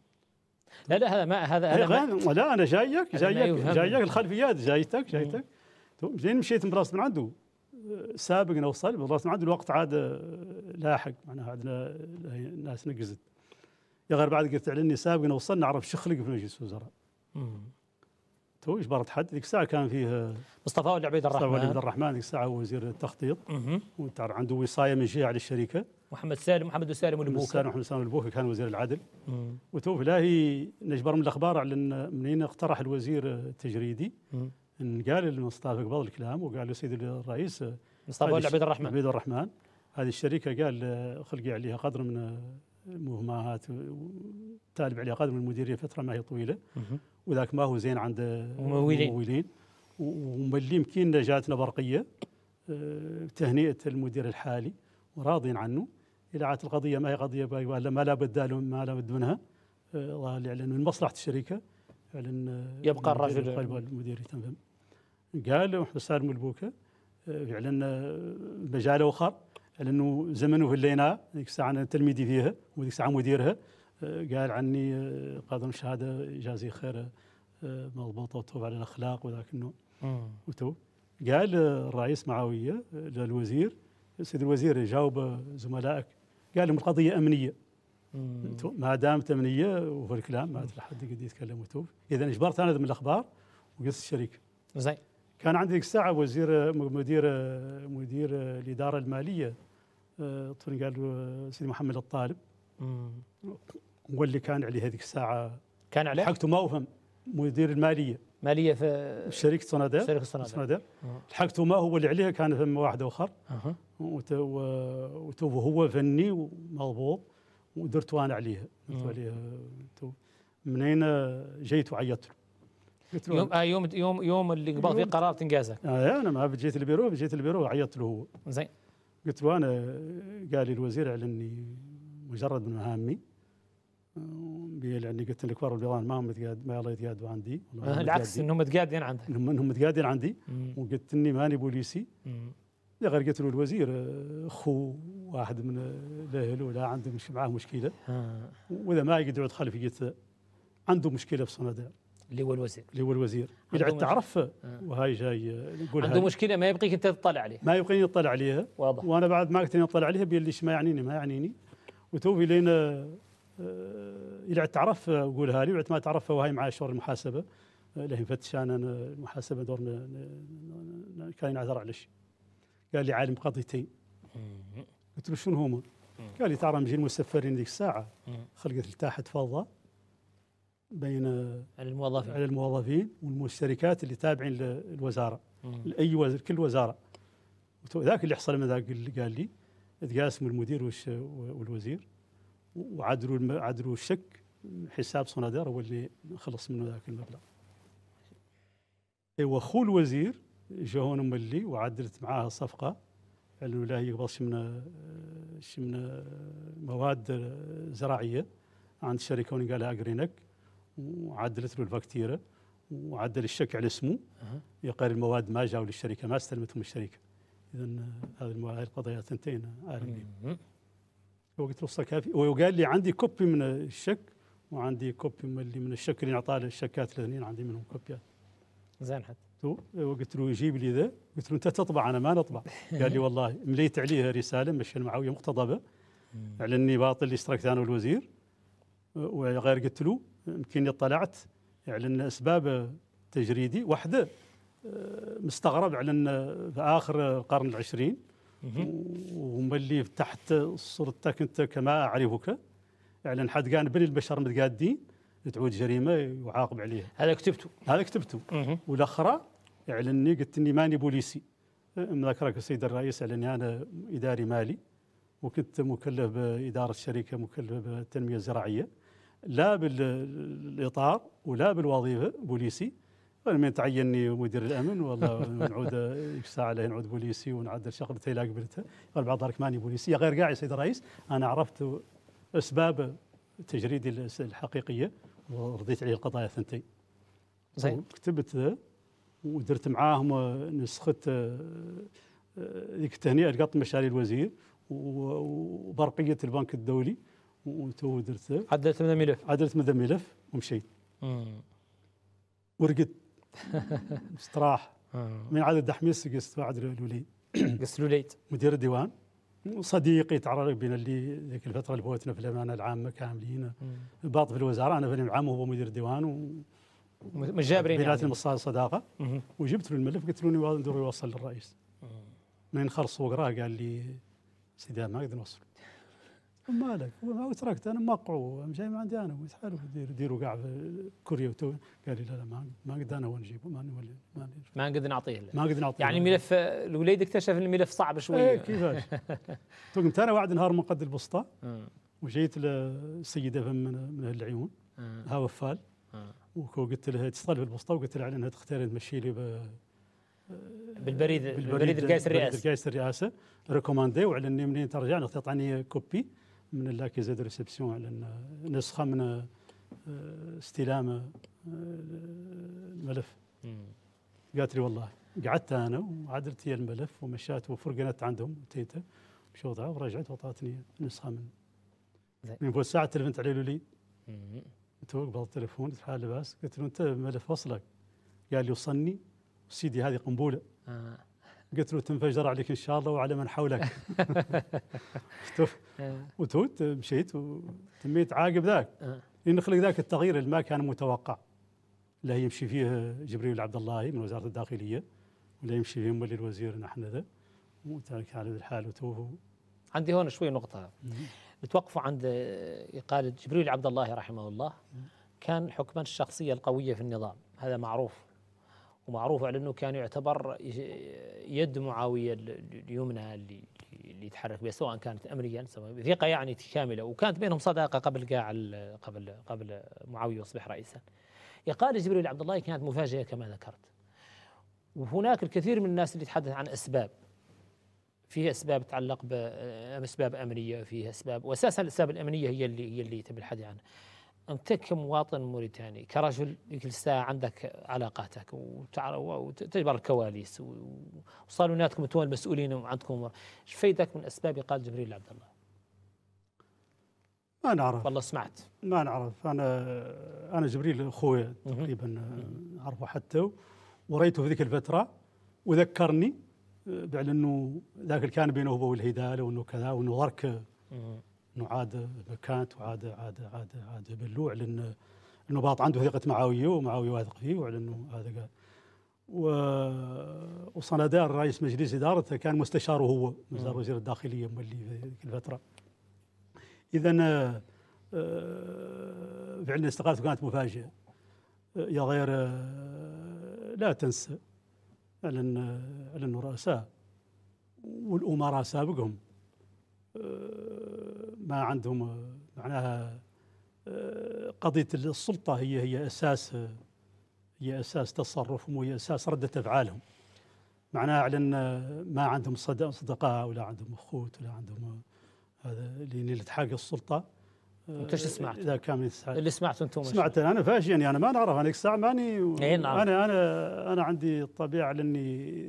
لا هذا ما لا انا جايك الخلفيات جايتك زين مشيت من راس من عنده سابق نوصل من راس من عنده الوقت عاد لاحق معناها عندنا الناس نقزت يا غير بعد قلت على سابق نوصل نعرف شو خلق في مجلس الوزراء. تو ايش برد حد ذيك الساعه كان فيه مصطفى ولي عبيد الرحمن ذيك الساعه هو وزير التخطيط وتعرف عنده وصايه من جهه على الشركه. محمد سالم البوكا كان وزير العدل. وتو لاهي نجبر من الاخبار على منين اقترح الوزير التجريدي ان قال لمصطفى قبل الكلام وقال له سيدي الرئيس مصطفى ولي عبيد الرحمن هذه الشركه قال خلقي عليها قدر من المهمات وتالب عليها قدر من المديريه فتره ما هي طويله وذاك ما هو زين عند الممولين وملي يمكن جاتنا برقيه تهنئه المدير الحالي وراضين عنه. إذا عادت القضيه ما هي قضيه ما لا بد منها لأن من مصلحه الشركه فعلا يبقى الرجل المدير يتم. قال محمد سالم البوكا فعلا مجال اخر لانه زمنه في اللينا ذيك الساعه انا تلميذي فيها وذيك الساعه مديرها قال عني قادم الشهاده اجازي خير مضبوطه وتوب على الاخلاق وذاك النوع. وتو قال الرئيس معاويه للوزير سيد الوزير جاوب زملائك قال لهم القضيه امنيه ما دامت امنيه وفي الكلام ما حد يقدر يتكلم وتوب اذا اجبرت انا من الاخبار وقصت الشركه. زين. كان عندي ذيك الساعه مدير الاداره الماليه قال له سيدي محمد الطالب هو اللي كان عليه هذيك الساعه كان عليه لحقته موفم مدير الماليه في شركه صناديق لحقته ما هو اللي عليه كان فم واحد اخر وهو فني ومضبوط ودرت وانا عليها منين جيت وعيطت له يوم اللي قبل فيه قرار تنجازك. انا ما جيت البيرو وعيطت له هو. زين. قلت له انا قال لي الوزير على اني مجرد من مهامي لاني قلت لك كبار البيضان ما هم ما الله يتقادوا عندي. العكس انهم متقادين عندك. انهم متقادين عندي وقلت اني ماني بوليسي. غير قلت له الوزير اخو واحد من الاهل ولا عنده معاه مشكله واذا ما يقدر يقعد خلفي قلت عنده مشكله في صناديق اللي هو الوزير اللي تعرف وهاي جاي يقول عنده مشكله ما يبقيك انت تطلع عليها ما يبقيني اطلع عليها واضح. وانا بعد ما قلت اني اطلع عليها بيقول ليش ما يعنيني وتوفي لين الى تعرف اقولها لي وعد ما تعرف وهاي معاه شغل المحاسبه اللي يفتش انا المحاسبه دور كان ينعذر على شيء. قال لي عالم قضيتين. قلت له شنو هما؟ قال لي ترى مجي المسفرين ذيك الساعه خلقت تحت فوضى بين الموظفين والشركات اللي تابعين للوزاره لاي كل وزاره. ذاك اللي حصل من ذاك اللي قال لي تقاسموا المدير والوزير وعدلوا الشك حساب صناديق هو اللي خلص منه ذاك المبلغ. ايوا اخو الوزير جا هون ملي وعدلت معاه الصفقه لانه لا يقبض من مواد زراعيه عند الشركه ونقالها اجرينك وعدلت له الفاكتيره وعدل الشك على اسمه يقال المواد ما جاوا للشركه ما استلمتهم الشركه. اذا هذه القضايا ثنتين عالم بهم. وقلت له كافي وقال لي عندي كوبي من الشك وعندي كوبي من الشك اللي انعطاه للشكات الاثنين عندي منهم كوبيات. زين حد. وقلت له يجيب لي ذا قلت له انت تطبع انا ما نطبع. قال لي والله مليت عليها رساله مشي المعاويه مقتضبه على اني باطل اللي اشتركت انا والوزير وغير قلت له يمكن اطلعت على ان اسباب تجريدي واحده مستغرب على ان في اخر القرن العشرين وملي تحت صورتك انت كما اعرفك يعني حد كان بني البشر متقادين تعود جريمه يعاقب عليها. هذا كتبته والاخرى يعني اني قلت اني ماني بوليسي مذكرك السيد الرئيس على اني انا اداري مالي وكنت مكلف باداره شركه مكلف بالتنميه الزراعيه لا بالاطار ولا بالوظيفه بوليسي. من تعيني مدير الامن والله نعود ساعه له نعود بوليسي ونعدل شغلتي لا قبلتها. قال بعض ذلك ماني بوليسي غير قاعد سيد الرئيس انا عرفت اسباب تجريدي الحقيقيه ورضيت عليه القضايا ثنتين. زين. كتبت ودرت معاهم نسخه ذيك التهنئه لقط مشاريع الوزير وبرقيه البنك الدولي وتو درت عدلت من الملف ومشيت. ورقت استراح من عدد دحميس قست بعد الوليد مدير الديوان صديقي تعرف بين اللي ذيك الفتره اللي فوتنا في الامانه العامه كاملين باط في الوزاره انا في العام وهو مدير الديوان مجابرين بيناتنا مصادر صداقه وجبت له الملف قلت له ندور يوصل للرئيس. من خلص وقراه قال لي سيدي ما اقدر نوصل. مالك ما تركت انا موقعه جاي ما عندي انا ويتحالف ديروا قاع في كوريا قال لي لا ما قد انا ونجيبه ما نقدر نعطيه يعني ملف الوليد اكتشف ان الملف صعب شويه. ايه كيفاش قمت انا واحد نهار من قد البسطه وجيت للسيده من اهل العيون ها وفال وقلت لها تشتغل في البسطه وقلت لها على انها تختار تمشي لي بالبريد القيس الرئاسه ريكوماندي وعلى اني منين ترجع تعطيني كوبي من اللاكيزا دو ريسبسيون على نسخه من استلام الملف. قالت لي والله قعدت انا وعدلت هي الملف ومشات وفرقنت عندهم تيتا وشوطها ورجعت وعطتني نسخه من من فوق الساعه تلفنت عليه الوليد، تو قبل التليفون قلت له لاباس؟ قلت له انت ملف وصلك؟ قال لي وصلني سيدي هذه قنبله. قلت له تنفجر عليك ان شاء الله وعلى من حولك. وتوت مشيت وتميت عاقب ذاك، لان خلق ذاك التغيير اللي ما كان متوقع، لا يمشي فيه جبريل عبد الله من وزاره الداخليه، ولا يمشي فيه مولي الوزير نحن ذا، وترك على الحال وتوه. عندي هون شوي نقطه نتوقفوا عند إقالة جبريل عبد الله رحمه الله. كان حكما الشخصية القوية في النظام، هذا معروف، ومعروف على أنه كان يعتبر يد معاوية اليمنى اللي يتحرك بها، سواء كانت أمريا سواء ثقة يعني كاملة، وكانت بينهم صداقة قبل معاوية يصبح رئيسا. إقالة جبريل عبد الله كانت مفاجئة كما ذكرت، وهناك الكثير من الناس اللي يتحدث عن أسباب، فيها اسباب تتعلق باسباب امنيه، فيها اسباب، واساسا الاسباب الامنيه هي اللي تبي الحديث عنها. انت كمواطن موريتاني كرجل ذيك الساعه عندك علاقاتك وتجبر الكواليس وصالوناتكم انتم المسؤولين وعندكم، ايش فايدك من اسباب اقاله جبريل عبد الله؟ ما نعرف والله سمعت، ما نعرف. انا جبريل اخوي تقريبا اعرفه حتى، وريته في ذيك الفتره وذكرني بعد انه ذاك اللي كان بينه هو والهداله وانه كذا وانه ضرك انه عاد مكانت وعاد بلوع، لان انه باط عنده ثقه معاويه ومعاويه واثق فيه، وعلى انه هذا قال. وصندار رئيس مجلس ادارته كان مستشاره هو، مستشار وزير الداخليه مولي في ذيك الفتره. اذا فعلا استقالته كانت مفاجئه. يا غير لا تنسى على انه رؤساء والامراء سابقهم ما عندهم معناها قضيه السلطه هي اساس تصرفهم، وهي اساس رده افعالهم. معناها على ان ما عندهم صدقاء ولا عندهم اخوت ولا عندهم هذا اللي تحقق السلطه. انت ايش سمعت؟ اذا كان اللي سمعته انتم؟ سمعت انا فاجئني، انا ما نعرف، انا ذيك الساعه ماني نعرف. انا عندي الطبيعه لاني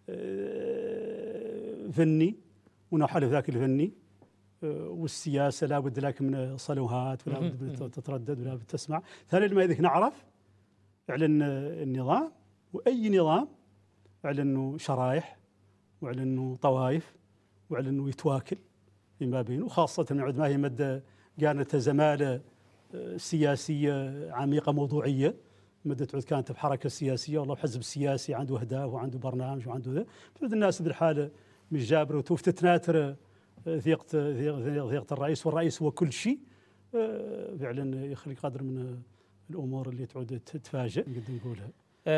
فني ونحل ذاك الفني، والسياسه لا بد لك من صلوهات ولا بد تتردد ولا بد تسمع. ثانيا ما يذيك نعرف على النظام، واي نظام على انه شرايح وعلى انه طوائف وعلى انه يتواكل فيما بينه، وخاصه ما هي ماده كانت زماله سياسيه عميقه موضوعيه، مدة تعود كانت بحركه سياسيه والله حزب سياسي عنده اهداف وعنده برنامج وعنده ذا، تبدا الناس بالحاله مش جابره وتوف تتناثر ثقه الرئيس، والرئيس هو كل شيء. فعلا يخلي قدر من الامور اللي تعود تتفاجئ نقدر نقولها.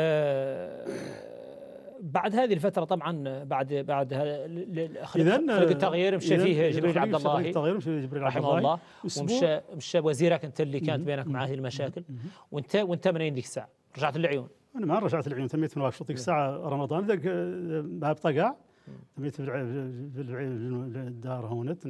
بعد هذه الفترة طبعا بعد خلق التغيير مشى فيه جبريل عبد الله رحمه الله، ومشى وزيرك انت اللي كانت بينك معه هذه المشاكل، وانت منين ذيك الساعة؟ رجعت العيون؟ انا ما رجعت العيون، تميت من واقف ذيك الساعة رمضان ذاك ما بطقع، تميت في الدار هونت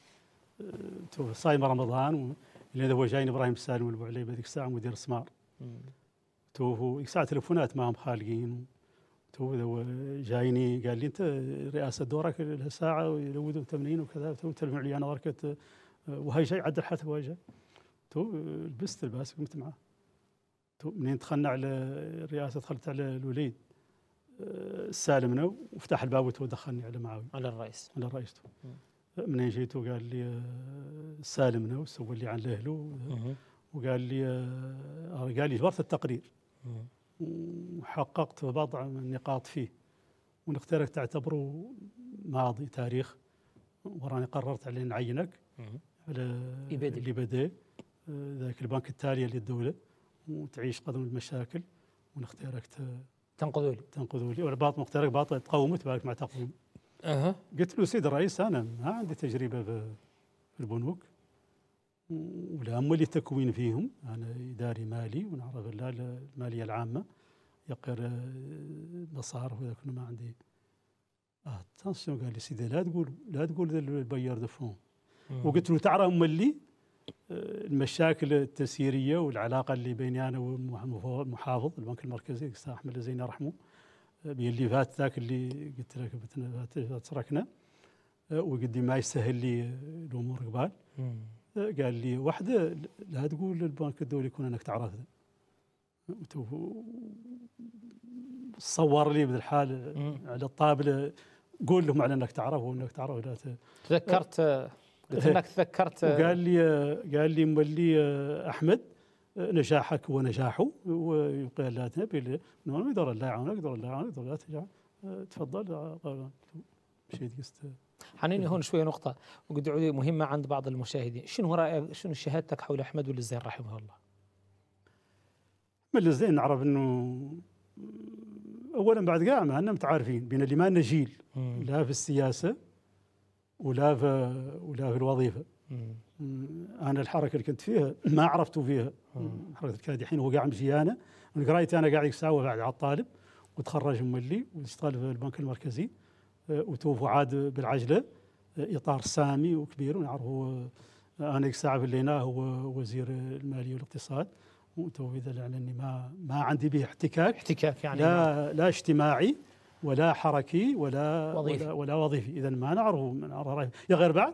صايم رمضان، اللي هو جايني ابراهيم السالم والبوعلي بهذيك الساعة مدير السمار، تو ذيك الساعة تليفونات معهم خالقين، تو جايني قال لي انت رئاسه دورك لها ساعه ويلودوا 80 وكذا، تو تلمع لي انا ضركت وهي جاي عدل حتى وهي جاي، تو لبست الباس قمت معه. تو منين دخلنا على الرئاسه دخلت على الوليد سالمنا وفتح الباب وتو دخلني على معاويه على الرئيس. منين جيتو قال لي سالمنا وسوى لي عن اهله، وقال لي جبرت التقرير وحققت بضع من النقاط فيه، ونختارك تعتبره ماضي تاريخ، وراني قررت على نعينك على اللي بدا ذاك البنك التالي للدوله، وتعيش قدم المشاكل، ونختارك تنقذوا لي والباط مختارك باطل تقومه تبارك مع تقويم. قلت له سيد الرئيس انا ما عندي تجربه في البنوك ولا أملي تكوين فيهم، أنا إداري مالي ونعرف المالية العامة يقر مصارف وذا كنا ما عندي. تنسيون قال لي سيدي لا تقول ذا البيار دفون. وقلت له تعرف ملي المشاكل التسييرية والعلاقة اللي بيني أنا والمحافظ البنك المركزي أحمد الزين يرحمه، اللي فات ذاك اللي قلت لك تركنا، وقدي ما يسهل لي الأمور قبال. قال لي واحده لا تقول للبنك الدولي يكون انك تعرف ذا. صور لي بالحال على الطابله، قول لهم على انك تعرف وانك تعرف لا تذكرت قلت انك تذكرت. قال لي مولي احمد نجاحك ونجاحه ويقال لا تنبي يقدر الله يعاونك، يقدر الله يعاونك، يقدر لا تجع تفضل. مشيت قست. حنيني هون شويه نقطه وقد مهمه عند بعض المشاهدين، شنو رايك، شنو شهادتك حول احمد ولي الزين رحمه الله؟ احمد الزين نعرف انه اولا بعد كاع معنا متعارفين بين اللي ما لنا جيل لا في السياسه ولا في الوظيفه. انا الحركه اللي كنت فيها ما عرفته فيها، حركه الكادحين هو قاعد مزيانه، من قرايتي انا قاعد يساوي بعد على الطالب وتخرج مولي واشتغل في البنك المركزي وتوفى عاد بالعجله، اطار سامي وكبير ونعرفه. انا ساعه في اللينا هو وزير الماليه والاقتصاد، وتو اذا لاني ما عندي به احتكاك يعني لا اجتماعي ولا حركي ولا وظيفي. اذا ما نعرفه يا غير بعد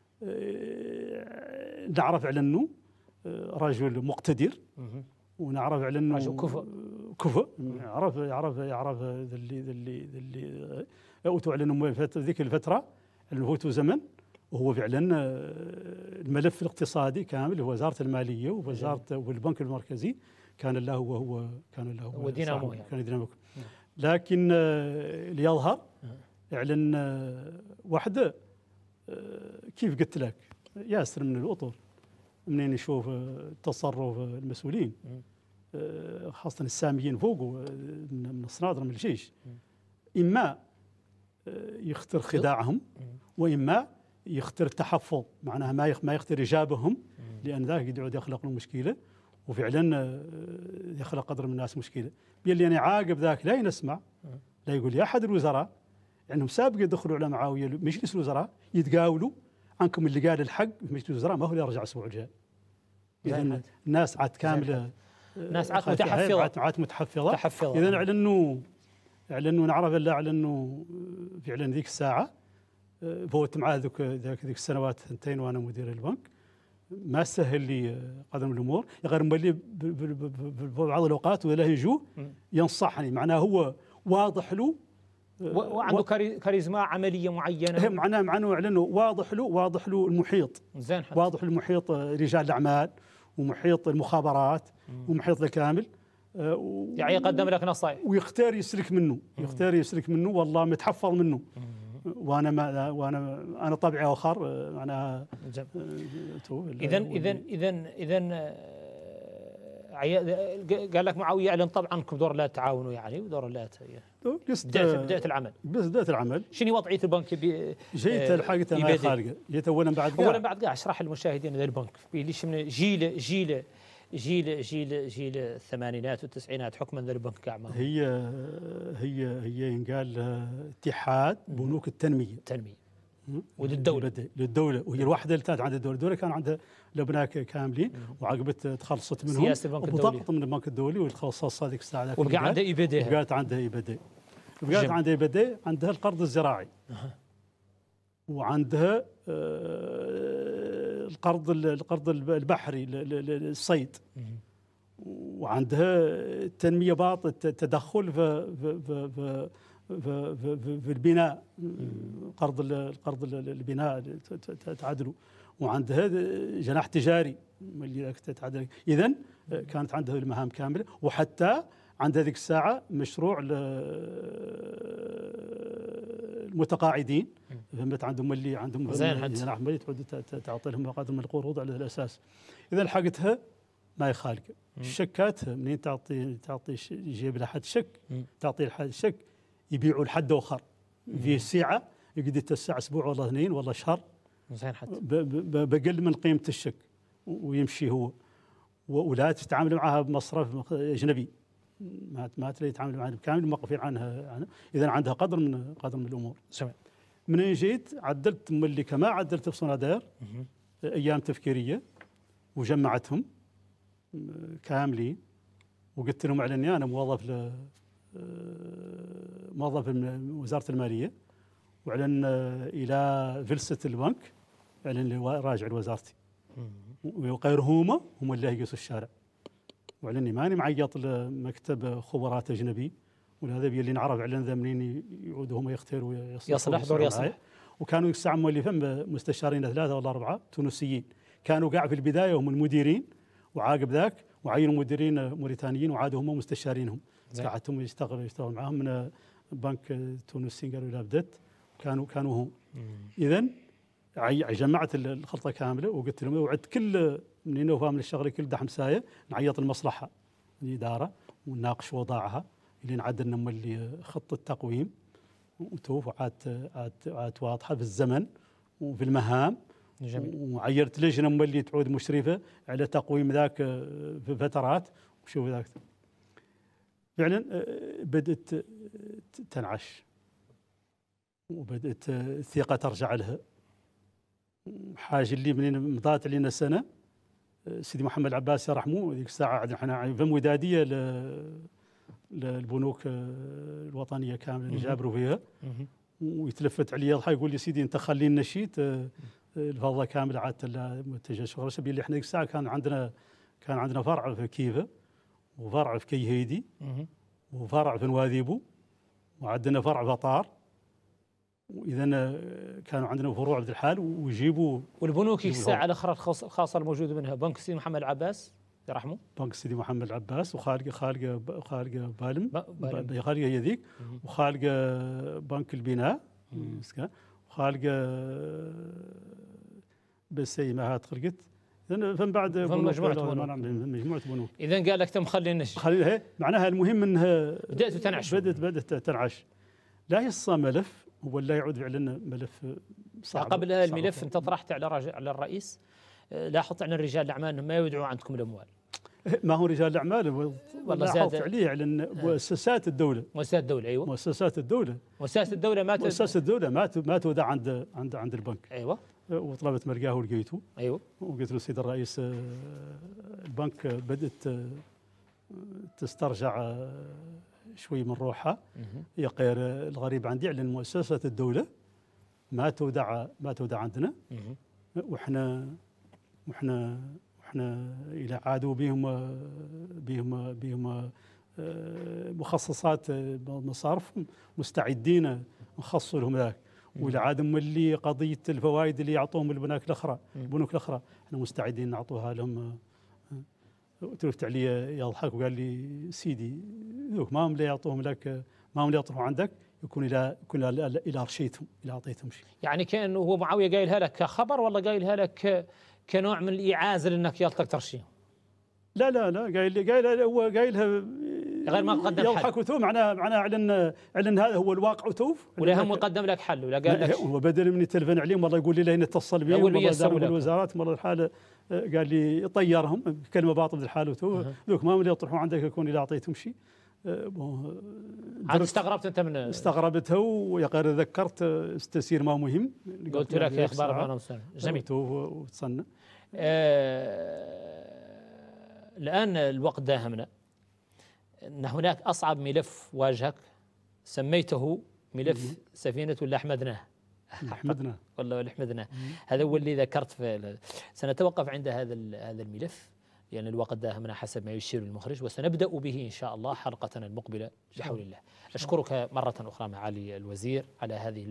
نعرف على انه رجل مقتدر، ونعرف على انه رجل كفء. يعرف اللي اوتوا على انه ذيك الفتره اللي فوتوا زمن، وهو فعلا الملف الاقتصادي كامل هو وزاره الماليه ووزاره والبنك المركزي كان له هو دينامو يعني. كان دينامو. لكن اللي يظهر اعلن وحده كيف قلت لك ياسر من الاطر منين يشوف تصرف المسؤولين خاصه الساميين فوقه من الصنادر من الجيش، اما يختار خداعهم واما يختار التحفظ، معناها ما يختار اجابهم، لان ذاك يقعد يخلق له مشكله، وفعلا يخلق قدر من الناس مشكله. باللي يعني عاقب ذاك لا ينسمع، لا يقول لي احد الوزراء عندهم سابق يدخلوا على معاويه مجلس الوزراء يتقاولوا عنكم اللي قال الحق في مجلس الوزراء ما هو اللي يرجع الاسبوع الجاي. اذا الناس عاد كامله، ناس عاد متحفظه، عاد متحفظه. اذا اعلنوا نعرف الا اعلنوا فعلا ذيك الساعه فوت معاه ذيك السنوات ثنتين وانا مدير البنك، ما سهل لي قدر من الامور، غير مولي بعض الاوقات ولا يجوه ينصحني، معناه هو واضح له وعنده كاريزما عمليه معينه، معناه اعلنوا واضح له المحيط، زين واضح المحيط رجال الاعمال ومحيط المخابرات ومحيط الكامل، يعني يقدم لك نصائح ويختار يسلك منه، والله متحفظ منه. وانا طبعي اخر معناها. اذا قال لك معاويه اعلن طبعا انكم دور لا تعاونوا يعني ودور لا بدايه العمل. بس بدايه العمل شنو وضعيه البنك؟ جيت الحقيقه ما خارجه، جيت اولا بعد قاع اشرح للمشاهدين هذا البنك ليش من جيل الثمانينات والتسعينات حكما ذا البنك قاع هي ينقال اتحاد بنوك التنميه للدوله، وهي الوحده اللي كانت عند الدوله كان عندها لبناء كاملين، وعقبت تخلصت منهم سياسه البنك الدولي من البنك الدولي والخصص هذيك الساعه، وبقى عندها ايبيدي، وبقات عندها ايبيدي، عندها القرض الزراعي وعندها القرض البحري للصيد، وعندها التنميه باط التدخل في البناء، قرض البناء تعدلوا، وعندها جناح تجاري اللي تعدل. اذا كانت عندها المهام كامله، وحتى عند هذيك الساعه مشروع المتقاعدين، فهمت، عندهم جناح مالي تعطي لهم قدر من القروض على الاساس. اذا لحقتها ما يخالق الشكات، منين تعطي يجيب لحد شك، تعطي لحد شك يبيعوا لحد اخر في الساعه، يقعد يتسع اسبوع والله اثنين والله شهر، زين حتى بقل من قيمه الشك ويمشي هو، ولا تتعامل معها بمصرف اجنبي، ما تلاقي تتعامل معها كامل موقفين عنها. اذا عندها قدر من الامور. منين جيت عدلت ملي كما عدلت في صنادير ايام تفكيريه وجمعتهم كاملين، وقلت لهم على اني انا موظف من وزاره الماليه، واعلن الى فلسه البنك، اعلن راجع لوزارتي وغيرهم هم اللي يقيسوا الشارع. وعلني ماني معيط لمكتب خبرات اجنبي، ولهذا بيلي نعرف على ذا منين يعودوا هم يختاروا يصلح دور يصلح. وكانوا يسعى مؤلفين مستشارين 3 ولا 4 تونسيين كانوا قاع في البدايه هم المديرين، وعاقب ذاك وعينوا مديرين موريتانيين وعادوا هم مستشارينهم. قعدتهم يشتغلوا معهم من بنك تونسي قالوا لا بدت كانوا هم. اذا جمعت الخلطه كامله وقلت لهم وعدت كل منين هو فاهم الشغله كل دحم سايه نعيط المصلحه الاداره ونناقش وضعها اللي نعدل لنا اللي خطه تقويم وتوف عاد واضحه في الزمن وفي المهام. جميل. وعيرت لجنه اللي تعود مشرفه على تقويم ذاك في فترات وشوف ذاك فعلا بدات تنعش وبدات الثقه ترجع لها. حاجه اللي منين مضات علينا سنه سيدي محمد العباس يرحمه ذيك الساعه احنا فم وداديه للبنوك الوطنيه كامله اللي جابروا فيها ويتلفت علي يضحك يقول لي سيدي انت خلي النشيط الفضه كامله عادت متجه شغل سبيل اللي احنا ذيك الساعه كان عندنا فرع في كيفه وفرع في كيهيدي وفرع في نواذيبو وعندنا فرع في طار. واذا كانوا عندنا فروع بهذا الحال ويجيبوا. والبنوك الساعه الاخرى الخاصه الموجوده منها بنك سيدي محمد العباس يرحمه، بنك سيدي محمد العباس وخالقه بالم خالقه هي ذيك وخالقه بنك البناء وخالقه بس هي ما هات خلقت. اذا فمن بعد مجموعه بنوك. اذا قال لك تم خلي النشي خليها معناها المهم انها بدات تنعش. لا يصى ملف ولا يعود فعلا ملف صعب. قبل الملف انت طرحت على الرئيس لاحظت عن رجال الاعمال انهم ما يودعوا عندكم الاموال. ما هو رجال الاعمال والله لاحظت عليه على مؤسسات الدوله. مؤسسات الدوله ايوه. مؤسسات الدوله ما تودع عند البنك. ايوه. وطلبت ملقاه ولقيته. ايوه. وقلت له سيد الرئيس البنك بدات تسترجع شوي من روحها. هي غير الغريب عندي على مؤسسات الدوله ما تودع عندنا. واحنا الى عادوا بهم مخصصات مصارف مستعدين نخصصوا لهم ذاك. والى عاد ملي قضيه الفوائد اللي يعطوهم البنوك الاخرى احنا مستعدين نعطوها لهم. تلفت علي يضحك وقال لي سيدي ذوك ما هم لا يعطوهم لك ما هم لا يطرحوا عندك يكون الى رشيتهم الى اعطيتهم شيء. يعني كان هو معاويه قايلها لك كخبر ولا قايلها لك كنوع من الاعازه لانك يلتك ترشيهم؟ لا هو قايلها غير ما قدم حل. يضحك وتو معناه اعلن هذا هو الواقع وتوف. ولا هم قدم لك حل ولا قال لك هو بدل من يتلفن عليهم والله يقول لي لا نتصل بهم والله دار الوزارات مرة الحاله قال لي طيرهم كلمه باطل الحال وتو ذوك ما يطرحوا عندك يكون اذا اعطيتهم شيء. عاد استغربت انت من استغربته ويا غير ذكرت استسير ما مهم قلت لك يا اخبار انا جميل وتصنع. الان الوقت داهمنا ان هناك اصعب ملف واجهك سميته ملف سفينه ولا احمدناه والله احمدناه. هذا هو اللي ذكرت سنتوقف عند هذا الملف لأن الوقت داهمنا حسب ما يشير المخرج وسنبدأ به إن شاء الله حلقتنا المقبلة بحول الله. أشكرك مرة أخرى معالي الوزير على هذه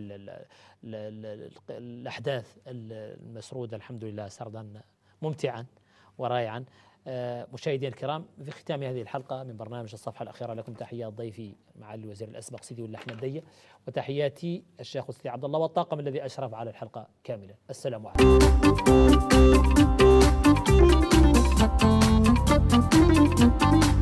الأحداث المسرودة الحمد لله سردا ممتعا ورائعا. مشاهدينا الكرام في ختام هذه الحلقة من برنامج الصفحة الأخيرة لكم تحيات ضيفي معالي الوزير الأسبق سيدي ولا أحمد دية وتحياتي الشيخ سيدي عبد الله والطاقم الذي أشرف على الحلقة كاملة. السلام عليكم.